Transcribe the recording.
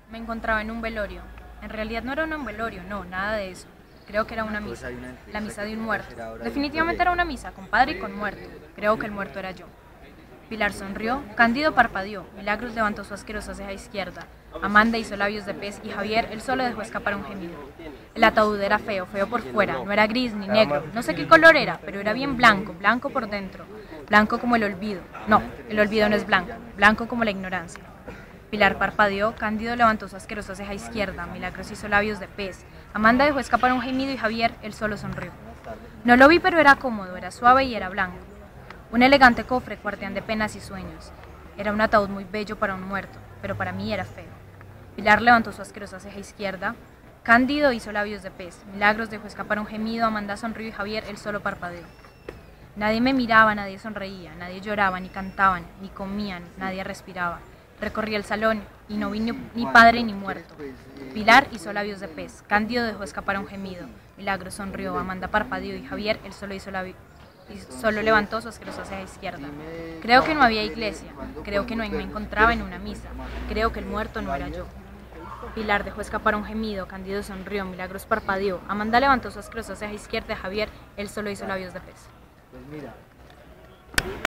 Me encontraba en un velorio. En realidad no era un velorio, no, nada de eso. Creo que era una misa, la misa de un muerto. Definitivamente era una misa, con padre y con muerto. Creo que el muerto era yo. Pilar sonrió, Cándido parpadeó, Milagros levantó su asquerosa ceja izquierda, Amanda hizo labios de pez y Javier él solo dejó escapar un gemido. El ataúd era feo, feo por fuera, no era gris ni negro, no sé qué color era, pero era bien blanco, blanco por dentro, blanco como el olvido. No, el olvido no es blanco, blanco como la ignorancia. Pilar parpadeó, Cándido levantó su asquerosa ceja izquierda, Milagros hizo labios de pez, Amanda dejó escapar un gemido y Javier él solo sonrió. No lo vi, pero era cómodo, era suave y era blanco. Un elegante cofre, guardián de penas y sueños. Era un ataúd muy bello para un muerto, pero para mí era feo. Pilar levantó su asquerosa ceja izquierda. Cándido hizo labios de pez. Milagros dejó escapar un gemido. Amanda sonrió y Javier él solo parpadeó. Nadie me miraba, nadie sonreía, nadie lloraba, ni cantaban, ni comían, nadie respiraba. Recorrí el salón y no vi ni padre ni muerto. Pilar hizo labios de pez. Cándido dejó escapar un gemido. Milagros sonrió. Amanda parpadeó y Javier él solo hizo labios y solo levantó su asquerosa ceja izquierda. Creo que no había iglesia, creo que no me encontraba en una misa, creo que el muerto no era yo. Pilar dejó escapar un gemido, Cándido sonrió, Milagros parpadeó, Amanda levantó su asquerosa ceja izquierda, Javier, él solo hizo labios de pez.